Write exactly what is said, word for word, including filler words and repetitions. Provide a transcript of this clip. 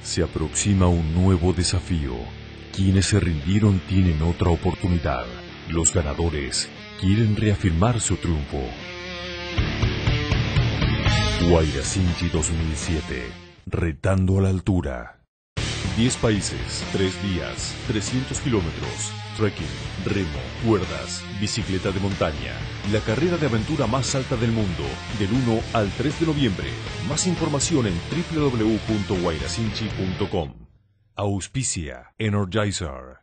Se aproxima un nuevo desafío. Quienes se rindieron tienen otra oportunidad. Los ganadores quieren reafirmar su triunfo. Guairacinchi dos mil siete. Retando a la altura. diez países, tres días, trescientos kilómetros, trekking, remo, cuerdas, bicicleta de montaña. La carrera de aventura más alta del mundo, del uno al tres de noviembre. Más información en doble u doble u doble u punto guairacinchi punto com. Auspicia Energizer.